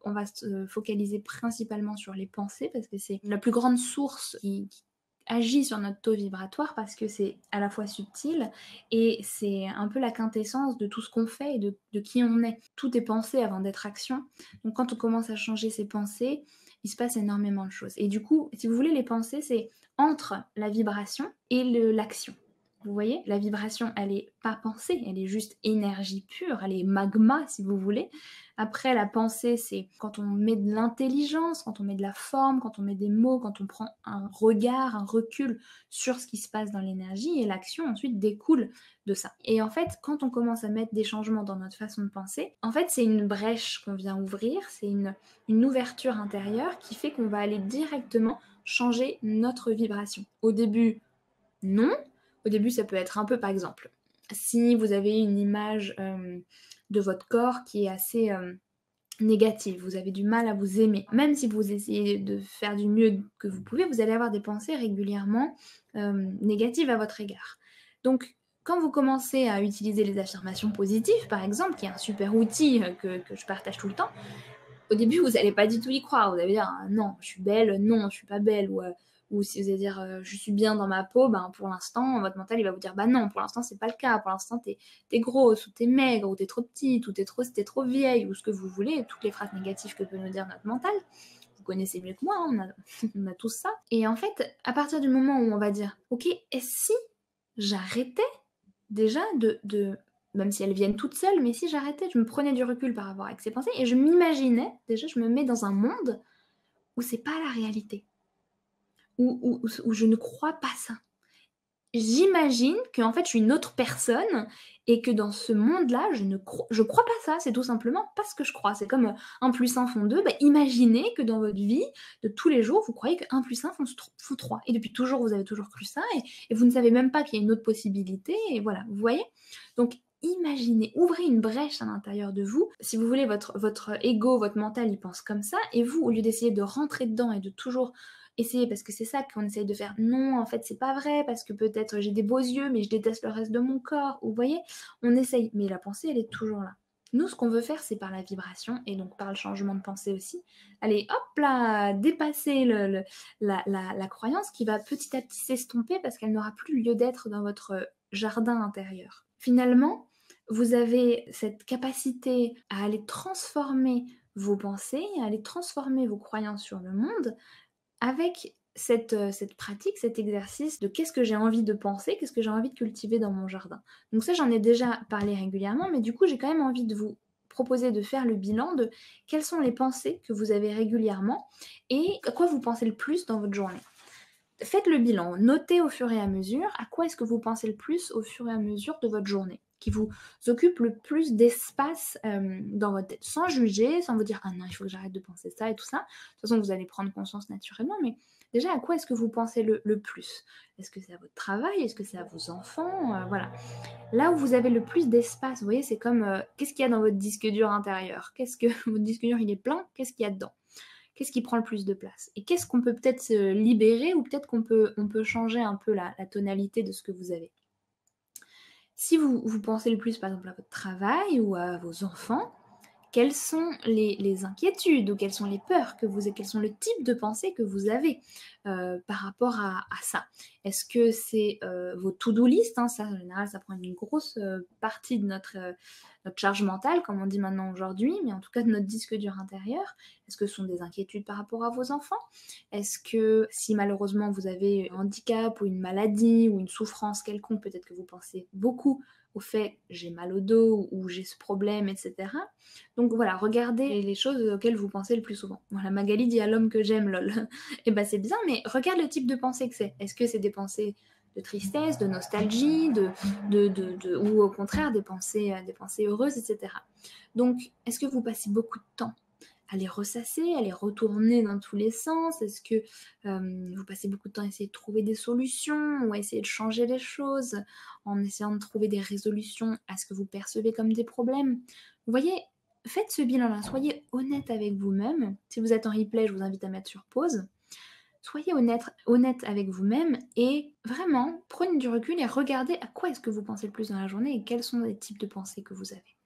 on va se focaliser principalement sur les pensées parce que c'est la plus grande source qui agit sur notre taux vibratoire parce que c'est à la fois subtil et c'est un peu la quintessence de tout ce qu'on fait et de qui on est. Tout est pensé avant d'être action. Donc quand on commence à changer ses pensées, il se passe énormément de choses. Et du coup, si vous voulez, les pensées, c'est entre la vibration et l'action. Vous voyez, la vibration, elle est pas pensée, elle est juste énergie pure, elle est magma si vous voulez. Après, la pensée, c'est quand on met de l'intelligence, quand on met de la forme, quand on met des mots, quand on prend un regard, un recul sur ce qui se passe dans l'énergie, et l'action ensuite découle de ça. Et en fait, quand on commence à mettre des changements dans notre façon de penser, en fait, c'est une brèche qu'on vient ouvrir, c'est une ouverture intérieure qui fait qu'on va aller directement changer notre vibration. Au début, non. Au début, ça peut être un peu, par exemple, si vous avez une image de votre corps qui est assez négative, vous avez du mal à vous aimer. Même si vous essayez de faire du mieux que vous pouvez, vous allez avoir des pensées régulièrement négatives à votre égard. Donc, quand vous commencez à utiliser les affirmations positives, par exemple, qui est un super outil que je partage tout le temps, au début, vous n'allez pas du tout y croire. Vous allez dire ah, non, je suis belle, non, je suis pas belle. Ou si vous allez dire je suis bien dans ma peau, ben, pour l'instant, votre mental il va vous dire bah non, pour l'instant, c'est pas le cas. Pour l'instant, t'es grosse, ou t'es maigre, ou t'es trop petite, ou t'es trop vieille, ou ce que vous voulez. Toutes les phrases négatives que peut nous dire notre mental. Vous connaissez mieux que moi, hein, on a tous ça. Et en fait, à partir du moment où on va dire ok, et si j'arrêtais déjà même si elles viennent toutes seules, mais si j'arrêtais, je me prenais du recul par rapport avec ces pensées et je m'imaginais, déjà je me mets dans un monde où c'est pas la réalité, où je ne crois pas ça. J'imagine qu'en fait je suis une autre personne et que dans ce monde-là, je crois pas ça, c'est tout simplement pas ce que je crois. C'est comme 1 plus 1 font 2, bah, imaginez que dans votre vie de tous les jours, vous croyez que 1 plus 1 font 3. Et depuis toujours, vous avez toujours cru ça et vous ne savez même pas qu'il y a une autre possibilité et voilà, vous voyez? Donc imaginez, ouvrez une brèche à l'intérieur de vous. Si vous voulez, votre ego, votre mental, il pense comme ça et vous, au lieu d'essayer de rentrer dedans et de toujours essayer, parce que c'est ça qu'on essaye de faire. Non, en fait, c'est pas vrai, parce que peut-être j'ai des beaux yeux, mais je déteste le reste de mon corps. Vous voyez, on essaye, mais la pensée, elle est toujours là. Nous, ce qu'on veut faire, c'est par la vibration et donc par le changement de pensée aussi. Allez, hop là, dépasser la croyance qui va petit à petit s'estomper parce qu'elle n'aura plus lieu d'être dans votre jardin intérieur. Finalement, vous avez cette capacité à aller transformer vos pensées, à aller transformer vos croyances sur le monde avec cette pratique, cet exercice de qu'est-ce que j'ai envie de penser, qu'est-ce que j'ai envie de cultiver dans mon jardin. Donc ça, j'en ai déjà parlé régulièrement, mais du coup, j'ai quand même envie de vous proposer de faire le bilan de quelles sont les pensées que vous avez régulièrement et à quoi vous pensez le plus dans votre journée. Faites le bilan, notez au fur et à mesure à quoi est-ce que vous pensez le plus au fur et à mesure de votre journée, qui vous occupe le plus d'espace dans votre tête, sans juger, sans vous dire ah non, il faut que j'arrête de penser ça et tout ça. De toute façon, vous allez prendre conscience naturellement, mais déjà, à quoi est-ce que vous pensez le plus? Est-ce que c'est à votre travail? Est-ce que c'est à vos enfants? Voilà. Là où vous avez le plus d'espace, vous voyez, c'est comme qu'est-ce qu'il y a dans votre disque dur intérieur? Qu'est-ce que votre disque dur il est plein? Qu'est-ce qu'il y a dedans? Qu'est-ce qui prend le plus de place? Et qu'est-ce qu'on peut peut-être se libérer ou peut-être on peut changer un peu la tonalité de ce que vous avez? Si vous pensez le plus, par exemple, à votre travail ou à vos enfants, quelles sont les inquiétudes ou quelles sont les peurs que vous avez, quels sont le type de pensée que vous avez par rapport à ça? Est-ce que c'est vos to-do list, hein, ça en général ça prend une grosse partie de notre charge mentale, comme on dit maintenant aujourd'hui, mais en tout cas de notre disque dur intérieur. Est-ce que ce sont des inquiétudes par rapport à vos enfants? Est-ce que si malheureusement vous avez un handicap ou une maladie ou une souffrance quelconque, peut-être que vous pensez beaucoup au fait j'ai mal au dos ou j'ai ce problème, etc. Donc voilà, regardez les choses auxquelles vous pensez le plus souvent. Voilà, Magali dit à l'homme que j'aime, lol. Et ben c'est bien, mais regarde le type de pensée que c'est. Est-ce que c'est des pensées de tristesse, de nostalgie, ou au contraire des pensées heureuses, etc. Donc, est-ce que vous passez beaucoup de temps à les ressasser, à les retourner dans tous les sens? Est-ce que vous passez beaucoup de temps à essayer de trouver des solutions ou à essayer de changer les choses en essayant de trouver des résolutions à ce que vous percevez comme des problèmes? Vous voyez, faites ce bilan-là, soyez honnête avec vous-même. Si vous êtes en replay, je vous invite à mettre sur pause. Soyez honnête avec vous-même et vraiment prenez du recul et regardez à quoi est-ce que vous pensez le plus dans la journée et quels sont les types de pensées que vous avez.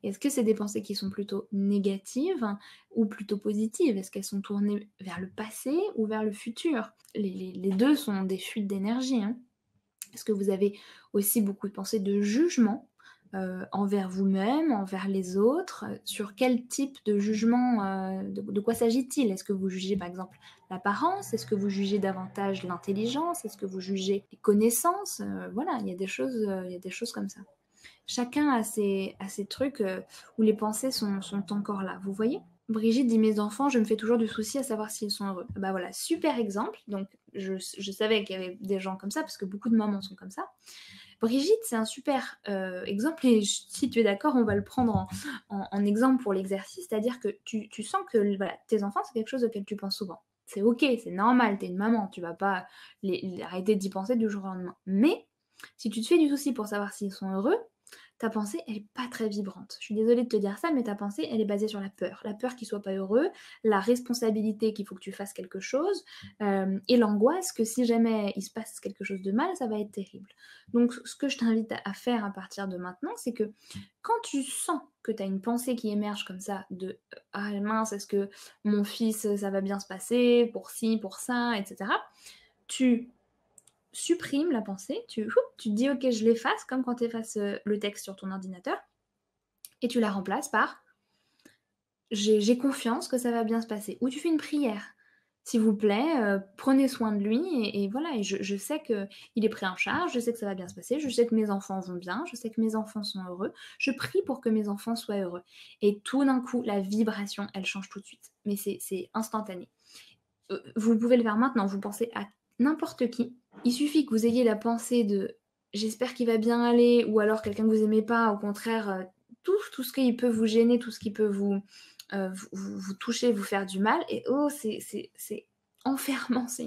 Est-ce que c'est des pensées qui sont plutôt négatives ou plutôt positives? Est-ce qu'elles sont tournées vers le passé ou vers le futur? Les 2 sont des fuites d'énergie, hein. Est-ce que vous avez aussi beaucoup de pensées de jugement, envers vous-même, envers les autres? Sur quel type de jugement, de quoi s'agit-il? Est-ce que vous jugez par exemple l'apparence? Est-ce que vous jugez davantage l'intelligence? Est-ce que vous jugez les connaissances? Voilà, il y a des choses comme ça. Chacun a ses trucs, où les pensées sont encore là, vous voyez? Brigitte dit: «Mes enfants, je me fais toujours du souci à savoir s'ils sont heureux». Bah voilà, super exemple. Donc je savais qu'il y avait des gens comme ça, parce que beaucoup de mamans sont comme ça. Brigitte, c'est un super, exemple et si tu es d'accord, on va le prendre en exemple pour l'exercice. C'est-à-dire que tu sens que voilà, tes enfants, c'est quelque chose auquel tu penses souvent. C'est OK, c'est normal, tu es une maman, tu vas pas arrêter d'y penser du jour au lendemain. Mais si tu te fais du souci pour savoir s'ils sont heureux, ta pensée, elle est pas très vibrante. Je suis désolée de te dire ça, mais ta pensée, elle est basée sur la peur. La peur qu'ils soient pas heureux, la responsabilité qu'il faut que tu fasses quelque chose, et l'angoisse que si jamais il se passe quelque chose de mal, ça va être terrible. Donc ce que je t'invite à faire à partir de maintenant, c'est que quand tu sens que tu as une pensée qui émerge comme ça de, «Ah mince, est-ce que mon fils, ça va bien se passer pour ci, pour ça?» et cetera. Tu supprimes la pensée, tu te dis: «OK, je l'efface», comme quand tu effaces, le texte sur ton ordinateur et tu la remplaces par: «J'ai confiance que ça va bien se passer» ou tu fais une prière: «S'il vous plaît, prenez soin de lui et voilà et je sais qu'il est pris en charge, je sais que ça va bien se passer, je sais que mes enfants vont bien, je sais que mes enfants sont heureux, je prie pour que mes enfants soient heureux» et tout d'un coup, la vibration, elle change tout de suite, mais c'est instantané. Vous pouvez le faire maintenant, vous pensez à n'importe qui. Il suffit que vous ayez la pensée de «J'espère qu'il va bien aller» ou alors quelqu'un que vous aimez pas, au contraire, tout ce qui peut vous gêner, tout ce qui peut vous toucher, vous faire du mal et oh, c'est enfermant, c'est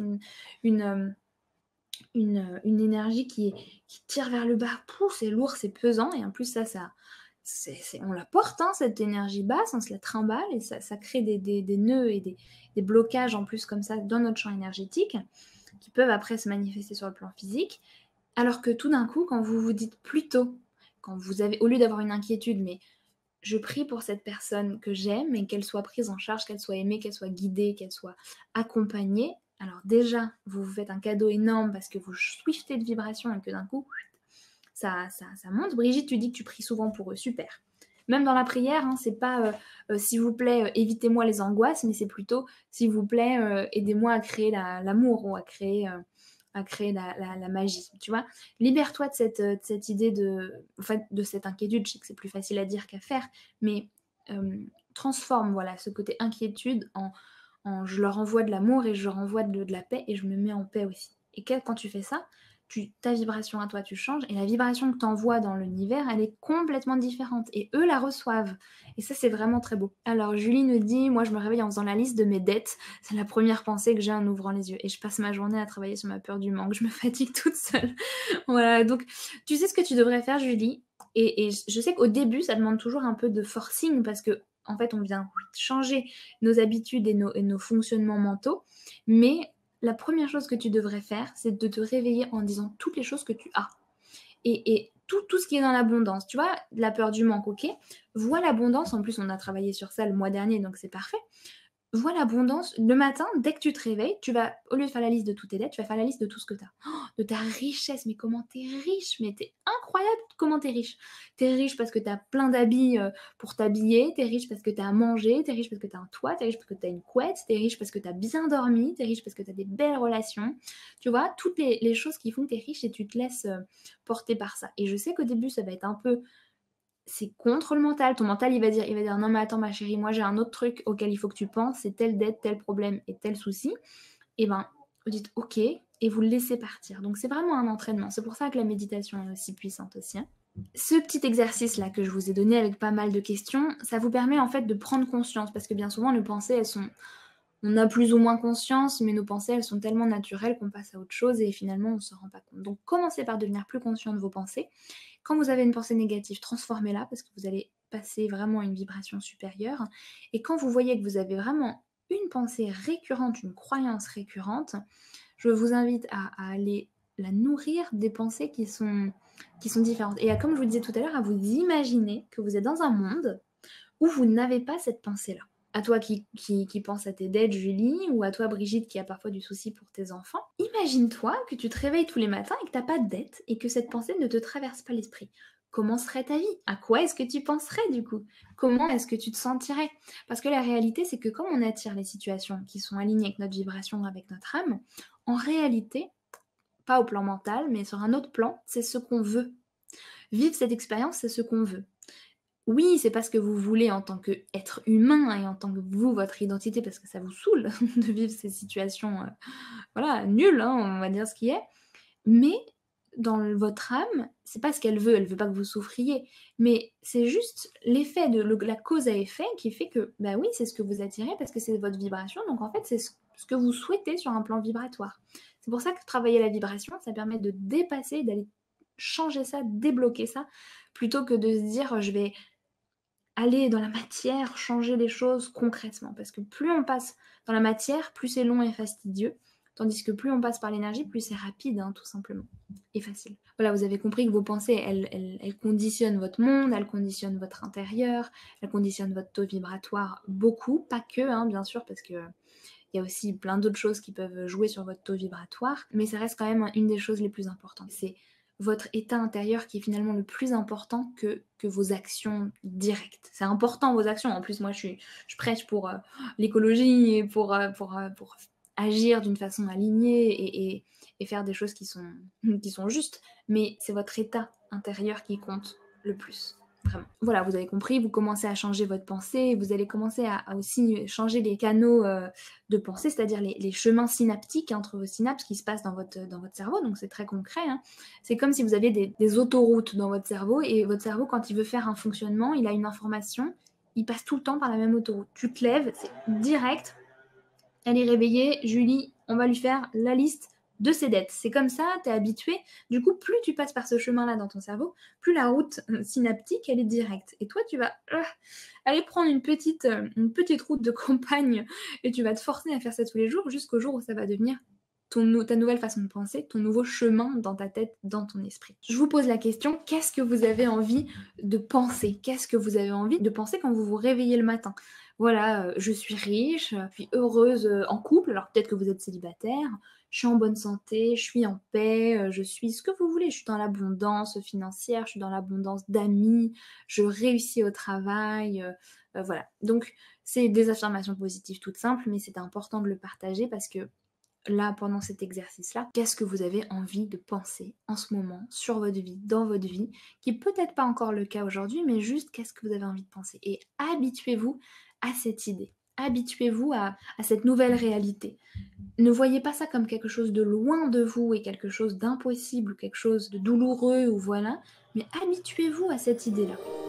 une énergie qui tire vers le bas. Pouf, c'est lourd, c'est pesant et en plus ça on la porte, hein, cette énergie basse, on se la trimballe et ça crée des nœuds et des blocages en plus comme ça dans notre champ énergétique qui peuvent après se manifester sur le plan physique. Alors que tout d'un coup, quand vous vous dites plutôt, quand vous avez, au lieu d'avoir une inquiétude, mais je prie pour cette personne que j'aime et qu'elle soit prise en charge, qu'elle soit aimée, qu'elle soit guidée, qu'elle soit accompagnée. Alors déjà, vous vous faites un cadeau énorme parce que vous swiftez de vibrations et que d'un coup, ça monte. Brigitte, tu dis que tu pries souvent pour eux, super. Même dans la prière, hein, c'est pas s'il vous plaît, évitez-moi les angoisses, mais c'est plutôt s'il vous plaît, aidez-moi à créer l'amour ou à créer la magie, tu vois. Libère-toi de cette idée en fait, de cette inquiétude. Je sais que c'est plus facile à dire qu'à faire, mais transforme voilà, ce côté inquiétude en je leur envoie de l'amour et je leur envoie de la paix et je me mets en paix aussi. Et quand tu fais ça, ta vibration à toi, tu changes et la vibration que tu envoies dans l'univers, elle est complètement différente et eux la reçoivent. Et ça, c'est vraiment très beau. Alors, Julie nous dit, moi, je me réveille en faisant la liste de mes dettes. C'est la première pensée que j'ai en ouvrant les yeux. Et je passe ma journée à travailler sur ma peur du manque. Je me fatigue toute seule. Voilà, donc tu sais ce que tu devrais faire, Julie. Et je sais qu'au début, ça demande toujours un peu de forcing parce que, en fait, on vient changer nos habitudes et nos fonctionnements mentaux. Mais la première chose que tu devrais faire, c'est de te réveiller en disant toutes les choses que tu as. Et tout ce qui est dans l'abondance. Tu vois, la peur du manque, ok. Vois l'abondance. En plus, on a travaillé sur ça le mois dernier, donc c'est parfait. Vois l'abondance. Le matin, dès que tu te réveilles, tu vas, au lieu de faire la liste de toutes tes dettes, tu vas faire la liste de tout ce que tu as. De ta richesse. Mais comment t'es riche? Mais t'es incroyable comment t'es riche. T'es riche parce que t'as plein d'habits pour t'habiller. T'es riche parce que t'as à manger. T'es riche parce que t'as un toit. T'es riche parce que t'as une couette. T'es riche parce que t'as bien dormi. T'es riche parce que t'as des belles relations. Tu vois, toutes les choses qui font que t'es riche et tu te laisses porter par ça. Et je sais qu'au début, ça va être un peu c'est contre le mental. Ton mental, il va dire non, mais attends, ma chérie, moi j'ai un autre truc auquel il faut que tu penses, c'est telle dette, tel problème et tel souci. Et ben, vous dites ok et vous le laissez partir. Donc c'est vraiment un entraînement. C'est pour ça que la méditation est aussi puissante aussi, hein. Ce petit exercice-là que je vous ai donné avec pas mal de questions, ça vous permet en fait de prendre conscience parce que bien souvent, nos pensées, on a plus ou moins conscience, mais nos pensées, elles sont tellement naturelles qu'on passe à autre chose et finalement, on ne se rend pas compte. Donc commencez par devenir plus conscient de vos pensées. Quand vous avez une pensée négative, transformez-la parce que vous allez passer vraiment à une vibration supérieure. Et quand vous voyez que vous avez vraiment une pensée récurrente, une croyance récurrente, je vous invite à aller la nourrir des pensées qui sont différentes. Et comme je vous disais tout à l'heure, à vous imaginer que vous êtes dans un monde où vous n'avez pas cette pensée-là. À toi qui pense à tes dettes, Julie, ou à toi, Brigitte, qui a parfois du souci pour tes enfants. Imagine-toi que tu te réveilles tous les matins et que tu n'as pas de dette et que cette pensée ne te traverse pas l'esprit. Comment serait ta vie? À quoi est-ce que tu penserais du coup? Comment est-ce que tu te sentirais? Parce que la réalité, c'est que comme on attire les situations qui sont alignées avec notre vibration, avec notre âme, en réalité, pas au plan mental, mais sur un autre plan, c'est ce qu'on veut. Vivre cette expérience, c'est ce qu'on veut. Oui, c'est pas ce que vous voulez en tant qu'être humain et en tant que vous, votre identité, parce que ça vous saoule de vivre ces situations, voilà, nulles, hein, on va dire ce qui est. Mais dans votre âme, c'est pas ce qu'elle veut pas que vous souffriez, mais c'est juste l'effet de la cause à effet qui fait que, bah oui, c'est ce que vous attirez parce que c'est votre vibration, donc en fait, c'est ce que vous souhaitez sur un plan vibratoire. C'est pour ça que travailler la vibration, ça permet de dépasser, d'aller changer ça, débloquer ça, plutôt que de se dire je vais aller dans la matière, changer les choses concrètement. Parce que plus on passe dans la matière, plus c'est long et fastidieux. Tandis que plus on passe par l'énergie, plus c'est rapide, hein, tout simplement. Et facile. Voilà, vous avez compris que vos pensées, elles conditionnent votre monde, elles conditionnent votre intérieur, elles conditionnent votre taux vibratoire beaucoup. Pas que, hein, bien sûr, parce que il y a aussi plein d'autres choses qui peuvent jouer sur votre taux vibratoire. Mais ça reste quand même une des choses les plus importantes. C'est votre état intérieur qui est finalement le plus important que vos actions directes. C'est important vos actions. En plus, moi, je prêche pour l'écologie et pour agir d'une façon alignée et faire des choses qui sont justes. Mais c'est votre état intérieur qui compte le plus. Vraiment. Voilà, vous avez compris, vous commencez à changer votre pensée, vous allez commencer à aussi changer les canaux de pensée, c'est-à-dire les chemins synaptiques entre vos synapses qui se passent dans votre cerveau, donc c'est très concret. Hein. C'est comme si vous aviez des autoroutes dans votre cerveau, et votre cerveau, quand il veut faire un fonctionnement, il a une information, il passe tout le temps par la même autoroute. Tu te lèves, c'est direct, elle est réveillée, Julie, on va lui faire la liste de ses dettes. C'est comme ça, tu es habitué. Du coup, plus tu passes par ce chemin-là dans ton cerveau, plus la route synaptique, elle est directe. Et toi, tu vas aller prendre une petite route de campagne et tu vas te forcer à faire ça tous les jours jusqu'au jour où ça va devenir ta nouvelle façon de penser, ton nouveau chemin dans ta tête, dans ton esprit. Je vous pose la question, qu'est-ce que vous avez envie de penser? Qu'est-ce que vous avez envie de penser quand vous vous réveillez le matin? Voilà, je suis riche, je suis heureuse en couple, alors peut-être que vous êtes célibataire, je suis en bonne santé, je suis en paix, je suis ce que vous voulez, je suis dans l'abondance financière, je suis dans l'abondance d'amis, je réussis au travail, voilà. Donc c'est des affirmations positives toutes simples, mais c'est important de le partager parce que là, pendant cet exercice-là, qu'est-ce que vous avez envie de penser en ce moment sur votre vie, dans votre vie, qui peut-être pas encore le cas aujourd'hui, mais juste qu'est-ce que vous avez envie de penser. Et habituez-vous à cette idée. Habituez-vous à cette nouvelle réalité. Ne voyez pas ça comme quelque chose de loin de vous et quelque chose d'impossible ou quelque chose de douloureux ou voilà, mais habituez-vous à cette idée-là.